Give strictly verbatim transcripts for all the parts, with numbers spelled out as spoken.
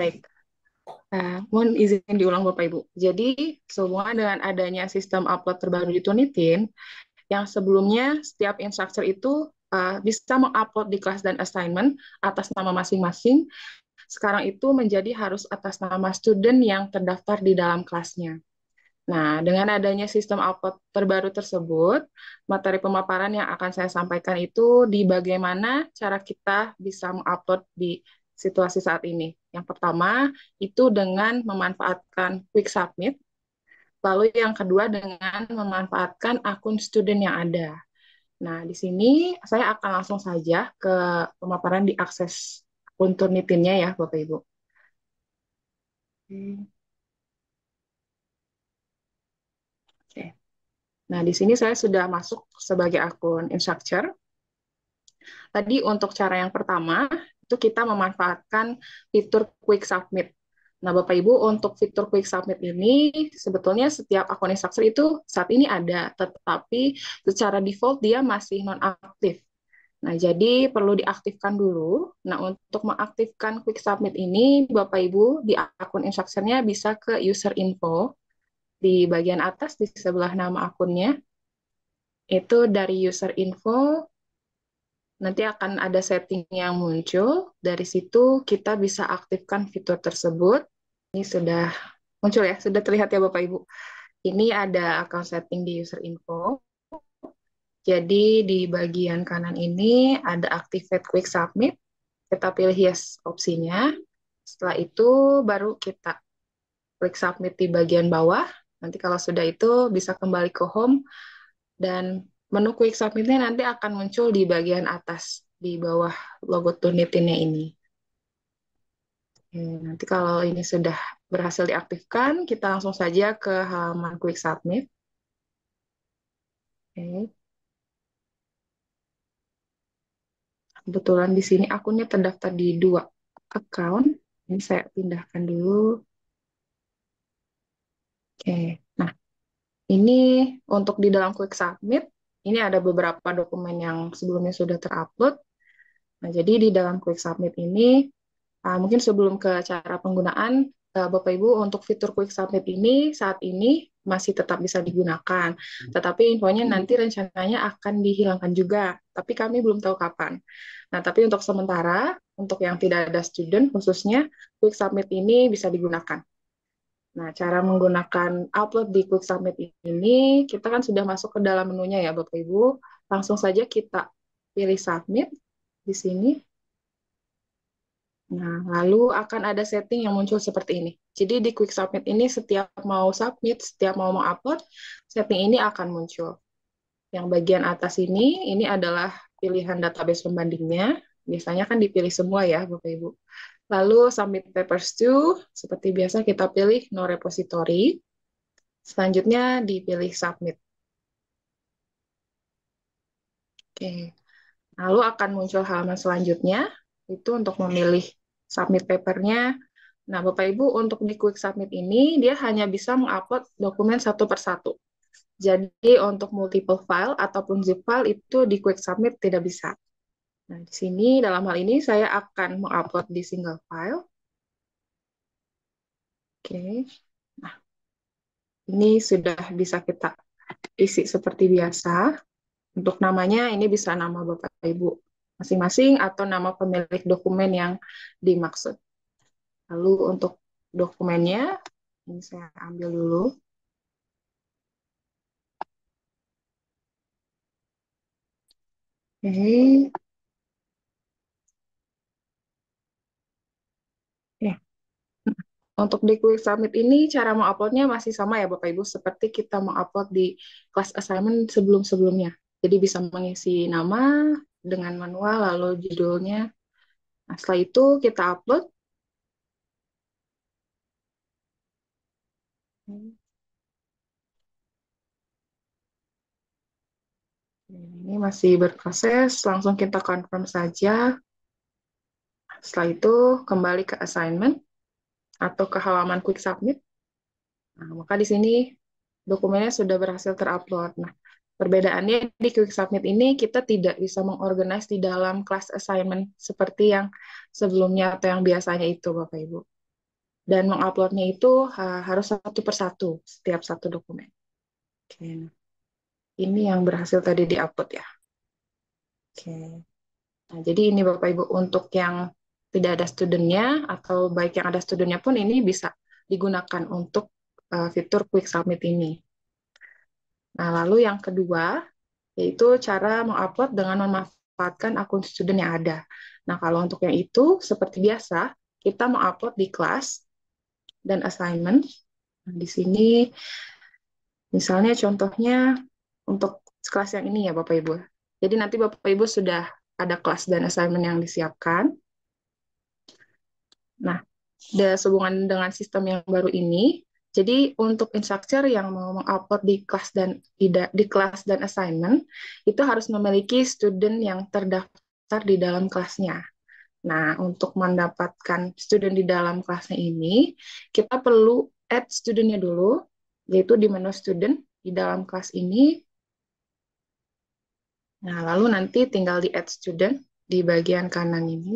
Baik, Nah, mohon izin diulang Bapak Ibu. Jadi, sehubungan dengan adanya sistem upload terbaru di Turnitin, yang sebelumnya setiap instructor itu uh, bisa mengupload di kelas dan assignment atas nama masing-masing, sekarang itu menjadi harus atas nama student yang terdaftar di dalam kelasnya. Nah, dengan adanya sistem upload terbaru tersebut, materi pemaparan yang akan saya sampaikan itu di bagaimana cara kita bisa mengupload di situasi saat ini. Yang pertama, itu dengan memanfaatkan Quick Submit, lalu yang kedua dengan memanfaatkan akun student yang ada. Nah, di sini saya akan langsung saja ke pemaparan di akses akun Turnitinnya ya, Bapak Ibu. Oke. Nah, di sini saya sudah masuk sebagai akun instructor. Tadi untuk cara yang pertama, itu kita memanfaatkan fitur Quick Submit. Nah, Bapak Ibu, untuk fitur Quick Submit ini, sebetulnya setiap akun instructor itu saat ini ada, tetapi secara default dia masih non-aktif. Nah, jadi perlu diaktifkan dulu. Nah, untuk mengaktifkan Quick Submit ini, Bapak Ibu, di akun instructor-nya bisa ke User Info, di bagian atas di sebelah nama akunnya, itu dari User Info, nanti akan ada setting yang muncul. Dari situ kita bisa aktifkan fitur tersebut. Ini sudah muncul ya, sudah terlihat ya Bapak Ibu. Ini ada account setting di user info. Jadi di bagian kanan ini ada activate quick submit. Kita pilih yes opsinya. Setelah itu baru kita klik submit di bagian bawah. Nanti kalau sudah itu bisa kembali ke home dan menu quick submit-nya nanti akan muncul di bagian atas, di bawah logo Turnitinnya ini. Oke, nanti kalau ini sudah berhasil diaktifkan, kita langsung saja ke halaman quick submit. Oke. Kebetulan di sini akunnya terdaftar di dua account. Ini saya pindahkan dulu. Oke, nah ini untuk di dalam quick submit, ini ada beberapa dokumen yang sebelumnya sudah terupload. Nah, jadi di dalam quick submit ini, uh, mungkin sebelum ke cara penggunaan, uh, Bapak Ibu, untuk fitur quick submit ini saat ini masih tetap bisa digunakan. Tetapi infonya nanti rencananya akan dihilangkan juga, tapi kami belum tahu kapan. Nah, tapi untuk sementara, untuk yang tidak ada student, khususnya quick submit ini bisa digunakan. Nah, cara menggunakan upload di quick submit ini, kita kan sudah masuk ke dalam menunya ya, Bapak Ibu. Langsung saja kita pilih submit di sini. Nah, lalu akan ada setting yang muncul seperti ini. Jadi di quick submit ini setiap mau submit, setiap mau mengupload, setting ini akan muncul. Yang bagian atas ini, ini adalah pilihan database pembandingnya. Biasanya kan dipilih semua ya, Bapak Ibu. Lalu submit papers to, seperti biasa kita pilih no repository. Selanjutnya dipilih submit. Oke. Lalu akan muncul halaman selanjutnya, itu untuk memilih submit papernya. Nah, Bapak Ibu, untuk di quick submit ini, dia hanya bisa mengupload dokumen satu persatu. Jadi, untuk multiple file ataupun zip file itu di quick submit tidak bisa. Nah, di sini, dalam hal ini, saya akan mengupload di single file. Oke. Nah, ini sudah bisa kita isi seperti biasa. Untuk namanya, ini bisa nama Bapak Ibu masing-masing atau nama pemilik dokumen yang dimaksud. Lalu untuk dokumennya, ini saya ambil dulu. Oke. Ya. Untuk di Quick Submit ini, cara menguploadnya masih sama ya Bapak Ibu, seperti kita mengupload di kelas assignment sebelum-sebelumnya. Jadi bisa mengisi nama dengan manual, lalu judulnya. Nah, setelah itu kita upload. Ini masih berproses, langsung kita confirm saja. Setelah itu kembali ke assignment atau ke halaman quick submit. Nah, maka di sini dokumennya sudah berhasil terupload. Nah, perbedaannya di quick submit ini kita tidak bisa mengorganize di dalam kelas assignment seperti yang sebelumnya atau yang biasanya itu, Bapak Ibu. Dan menguploadnya itu ha- harus satu persatu setiap satu dokumen. Oke, nah, ini yang berhasil tadi diupload ya. Oke, nah jadi ini Bapak Ibu untuk yang tidak ada studentnya atau baik yang ada studentnya pun ini bisa digunakan untuk uh, fitur Quick Submit ini. Nah, lalu yang kedua yaitu cara mengupload dengan memanfaatkan akun student yang ada. Nah, kalau untuk yang itu seperti biasa kita mengupload di kelas dan assignment. Nah, di sini misalnya contohnya untuk kelas yang ini ya Bapak Ibu. Jadi nanti Bapak Ibu sudah ada kelas dan assignment yang disiapkan. Nah, ada sehubungan dengan sistem yang baru ini, jadi untuk instructor yang mau mengupload di kelas dan di, di kelas dan assignment itu harus memiliki student yang terdaftar di dalam kelasnya. Nah, untuk mendapatkan student di dalam kelasnya ini, kita perlu add studentnya dulu, yaitu di menu student di dalam kelas ini. Nah, lalu nanti tinggal di add student di bagian kanan ini.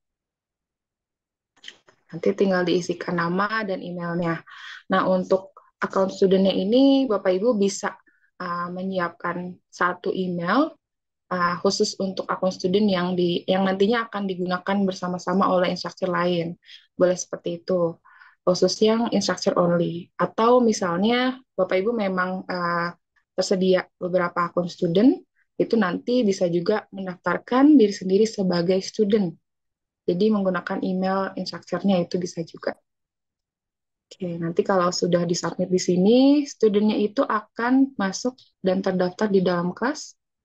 Nanti tinggal diisikan nama dan emailnya. Nah, untuk akun studentnya ini, Bapak Ibu bisa uh, menyiapkan satu email uh, khusus untuk akun student yang di yang nantinya akan digunakan bersama-sama oleh instruktur lain. Boleh seperti itu. Khusus yang instructor only. Atau misalnya Bapak Ibu memang uh, tersedia beberapa akun student, itu nanti bisa juga mendaftarkan diri sendiri sebagai student. Jadi menggunakan email instrukturnya itu bisa juga. Oke, nanti kalau sudah disubmit di sini, studentnya itu akan masuk dan terdaftar di dalam kelas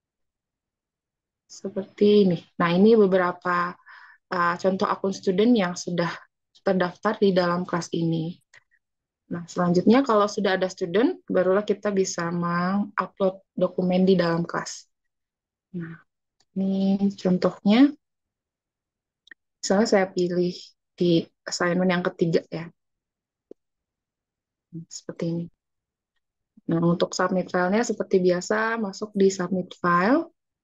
seperti ini. Nah, ini beberapa uh, contoh akun student yang sudah terdaftar di dalam kelas ini. Nah, selanjutnya kalau sudah ada student, barulah kita bisa mengupload dokumen di dalam kelas. Nah, ini contohnya. Misalnya saya pilih di assignment yang ketiga ya, seperti ini. Nah, untuk submit filenya seperti biasa, masuk di submit file.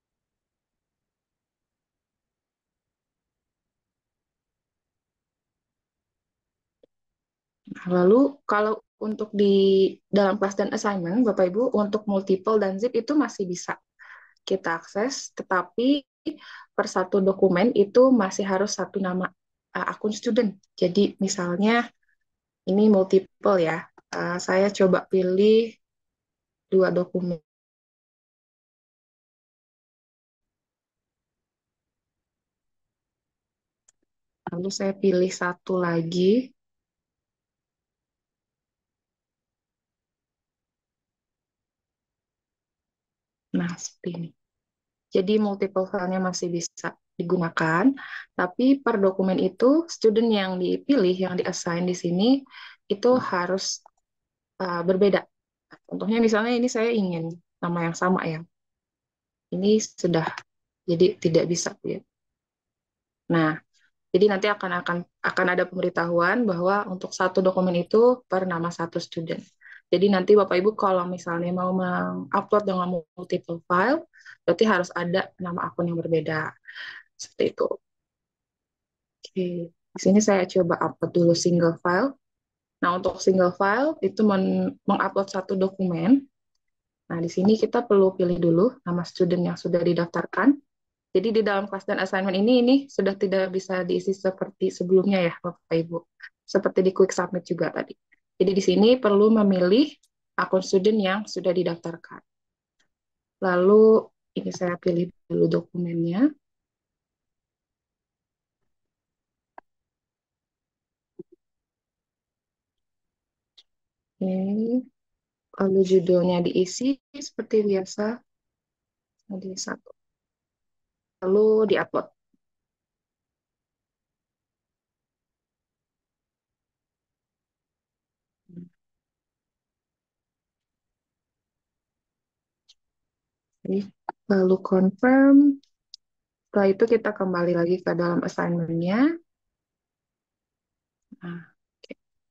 Nah, lalu kalau untuk di dalam kelas dan assignment, Bapak Ibu, untuk multiple dan zip itu masih bisa kita akses, tetapi per satu dokumen itu masih harus satu nama uh, akun student. Jadi misalnya ini multiple ya, uh, saya coba pilih dua dokumen. Lalu saya pilih satu lagi. Nah, seperti ini. Jadi multiple file-nya masih bisa digunakan, tapi per dokumen itu student yang dipilih, yang di-assign di sini, itu harus uh, berbeda. Contohnya misalnya ini saya ingin nama yang sama ya. Ini sudah jadi tidak bisa ya. Nah, jadi nanti akan akan akan ada pemberitahuan bahwa untuk satu dokumen itu per nama satu student. Jadi nanti Bapak Ibu kalau misalnya mau mengupload dengan multiple file, berarti harus ada nama akun yang berbeda. Seperti itu. Oke, di sini saya coba upload dulu single file. Nah, untuk single file itu men- mengupload satu dokumen. Nah, di sini kita perlu pilih dulu nama student yang sudah didaftarkan. Jadi di dalam kelas dan assignment ini ini sudah tidak bisa diisi seperti sebelumnya ya, Bapak Ibu. Seperti di quick submit juga tadi. Jadi di sini perlu memilih akun student yang sudah didaftarkan. Lalu ini saya pilih dulu dokumennya. Oke. Lalu judulnya diisi seperti biasa. Jadi satu. Lalu diupload. Oke. Lalu confirm. Setelah itu kita kembali lagi ke dalam assignment-nya. Nah, oke.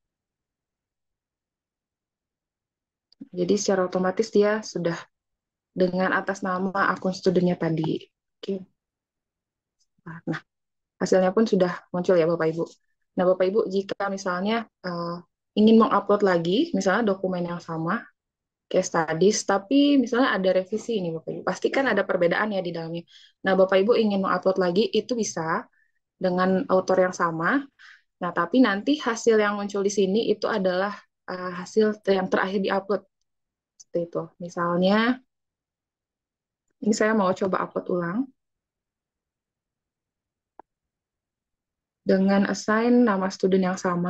Jadi secara otomatis dia sudah dengan atas nama akun studentnya tadi. Oke. Nah, hasilnya pun sudah muncul ya Bapak Ibu. Nah, Bapak Ibu, jika misalnya uh, ingin mengupload lagi, misalnya dokumen yang sama, case studies, tapi misalnya ada revisi ini Bapak Ibu, pasti kan ada perbedaan ya di dalamnya. Nah, Bapak Ibu ingin mengupload lagi, itu bisa dengan author yang sama. Nah, tapi nanti hasil yang muncul di sini itu adalah uh, hasil yang terakhir diupload. Seperti itu. Misalnya, ini saya mau coba upload ulang dengan assign nama student yang sama.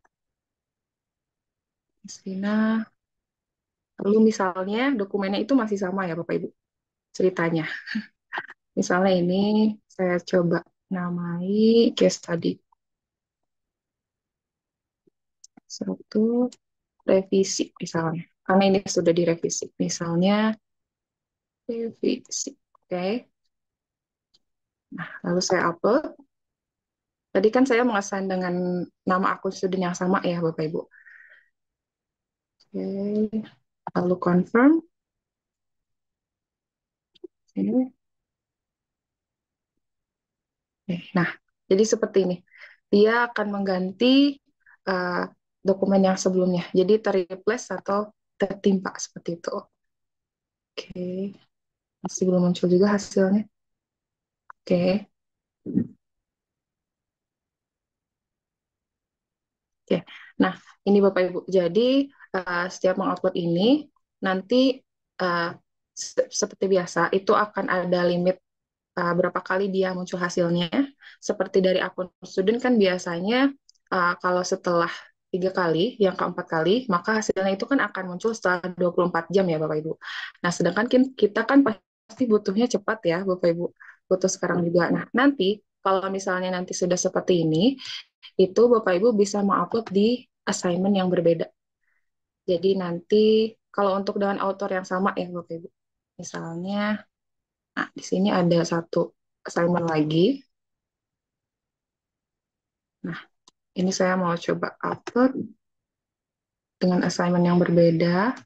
Misalnya, lalu misalnya dokumennya itu masih sama ya Bapak Ibu ceritanya. Misalnya ini saya coba namai case study satu revisi misalnya. Karena ini sudah direvisi. Misalnya revisi. Oke. Nah, lalu saya upload. Tadi kan saya mengassign dengan nama akun student yang sama ya Bapak Ibu. Oke. Lalu confirm. Oke. Nah, jadi seperti ini. Dia akan mengganti uh, dokumen yang sebelumnya. Jadi terreplace atau tertimpa seperti itu. Oke, masih belum muncul juga hasilnya. Oke, oke. Nah, ini Bapak Ibu. Jadi uh, setiap mengupload ini nanti uh, se- seperti biasa itu akan ada limit uh, berapa kali dia muncul hasilnya. Seperti dari akun student kan biasanya uh, kalau setelah tiga kali, yang keempat kali, maka hasilnya itu kan akan muncul setelah dua puluh empat jam ya Bapak Ibu. Nah, sedangkan kin- kita kan pasti butuhnya cepat ya Bapak Ibu. Butuh sekarang juga. Nah, nanti kalau misalnya nanti sudah seperti ini, itu Bapak Ibu bisa mengupload di assignment yang berbeda. Jadi nanti kalau untuk dengan author yang sama ya Bapak Ibu. Misalnya, nah di sini ada satu assignment lagi. Nah, ini saya mau coba upload dengan assignment yang berbeda.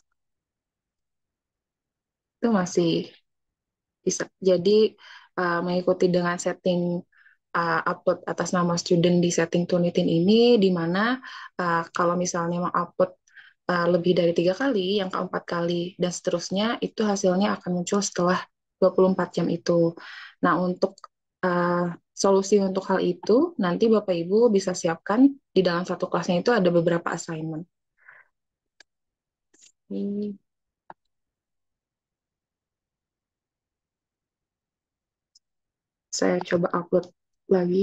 Itu masih bisa. Jadi, uh, mengikuti dengan setting uh, upload atas nama student di setting Turnitin ini, di mana uh, kalau misalnya mau upload uh, lebih dari tiga kali, yang keempat kali, dan seterusnya, itu hasilnya akan muncul setelah dua puluh empat jam itu. Nah, untuk uh, solusi untuk hal itu, nanti Bapak Ibu bisa siapkan di dalam satu kelasnya itu ada beberapa assignment. Ini saya coba upload lagi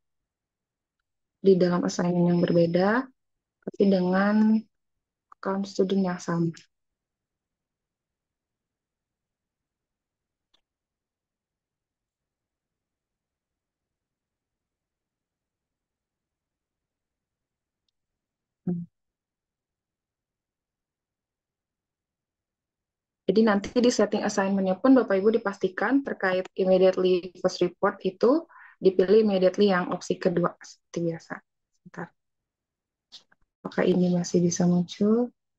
di dalam assignment yang berbeda, tapi dengan account student yang sama. Jadi nanti di setting assignment-nya pun Bapak Ibu dipastikan terkait immediately first report itu dipilih immediately yang opsi kedua seperti biasa. Bentar. Apakah ini masih bisa muncul?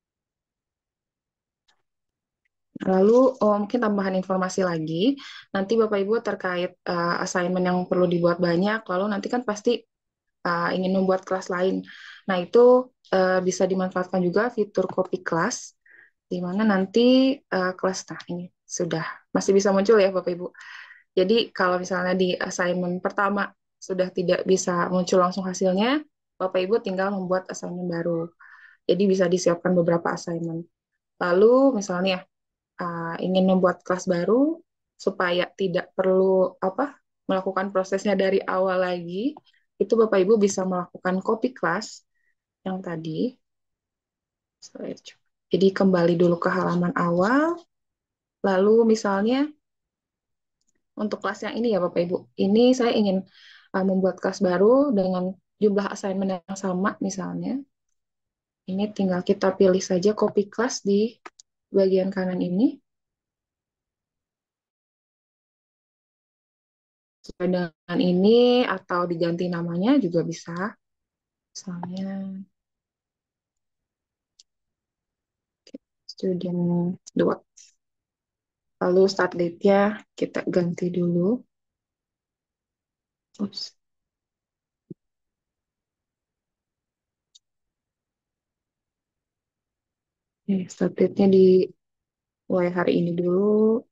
Lalu oh, mungkin tambahan informasi lagi, nanti Bapak Ibu terkait uh, assignment yang perlu dibuat banyak, lalu nanti kan pasti uh, ingin membuat kelas lain. Nah itu uh, bisa dimanfaatkan juga fitur copy class, di mana nanti uh, kelas, nah ini sudah masih bisa muncul ya Bapak Ibu. Jadi kalau misalnya di assignment pertama sudah tidak bisa muncul langsung hasilnya, Bapak Ibu tinggal membuat assignment baru. Jadi bisa disiapkan beberapa assignment. Lalu misalnya uh, ingin membuat kelas baru supaya tidak perlu apa melakukan prosesnya dari awal lagi, itu Bapak Ibu bisa melakukan copy class yang tadi. Jadi kembali dulu ke halaman awal, lalu misalnya untuk kelas yang ini ya Bapak Ibu, ini saya ingin uh, membuat kelas baru dengan jumlah assignment yang sama misalnya. Ini tinggal kita pilih saja copy class di bagian kanan ini. Sesuai dengan ini atau diganti namanya juga bisa. Misalnya student dua. Lalu start date-nya kita ganti dulu. Oops. Eh, start date-nya di mulai hari ini dulu,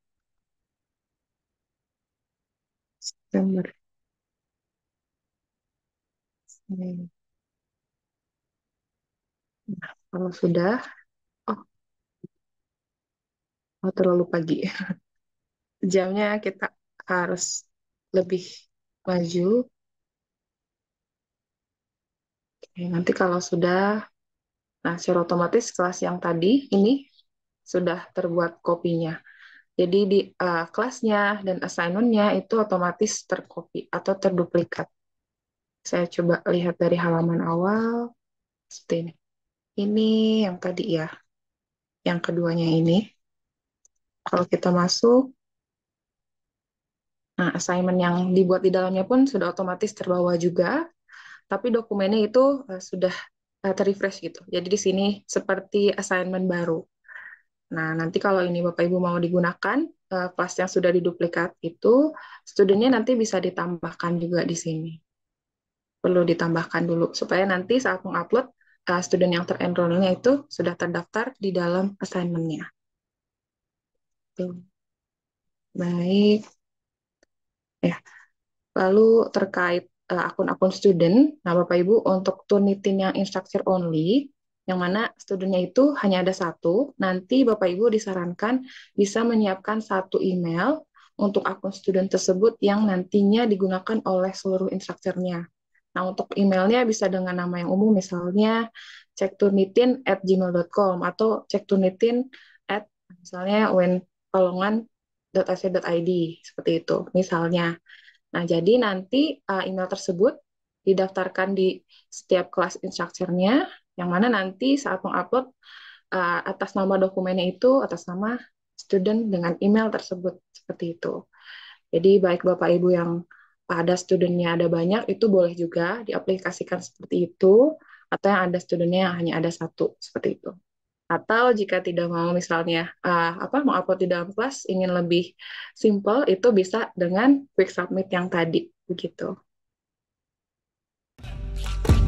September. Hmm. Nah, kalau sudah, oh, oh, terlalu pagi. Jamnya kita harus lebih maju. Oke, nanti kalau sudah, nah secara otomatis kelas yang tadi ini sudah terbuat kopinya. Jadi di uh, kelasnya dan assignment-nya itu otomatis tercopy atau terduplikat. Saya coba lihat dari halaman awal, seperti ini. Ini yang tadi ya, yang keduanya ini. Kalau kita masuk, nah assignment yang dibuat di dalamnya pun sudah otomatis terbawa juga, tapi dokumennya itu uh, sudah uh, terrefresh gitu. Jadi di sini seperti assignment baru. Nah, nanti kalau ini Bapak Ibu mau digunakan, uh, kelas yang sudah diduplikat itu, studennya nanti bisa ditambahkan juga di sini. Perlu ditambahkan dulu, supaya nanti saat mengupload, uh, student yang terenrollnya itu sudah terdaftar di dalam assignment-nya. Tuh. Baik. Ya, lalu terkait uh, akun-akun student, nah Bapak Ibu untuk Turnitin yang instructor only, yang mana studentnya itu hanya ada satu, nanti Bapak Ibu disarankan bisa menyiapkan satu email untuk akun student tersebut yang nantinya digunakan oleh seluruh instrukturnya. Nah, untuk emailnya bisa dengan nama yang umum, misalnya cekturnitin at gmail dot com atau cekturnitin at misalnya unpalongan.ac.id, seperti itu, misalnya. Nah, jadi nanti uh, email tersebut didaftarkan di setiap kelas instructure-nya, yang mana nanti saat mengupload uh, atas nama dokumennya itu, atas nama student dengan email tersebut, seperti itu. Jadi baik Bapak Ibu yang ada studentnya ada banyak, itu boleh juga diaplikasikan seperti itu, atau yang ada studentnya yang hanya ada satu, seperti itu. Atau jika tidak mau misalnya uh, apa mau upload di dalam kelas ingin lebih simple itu bisa dengan quick submit yang tadi begitu.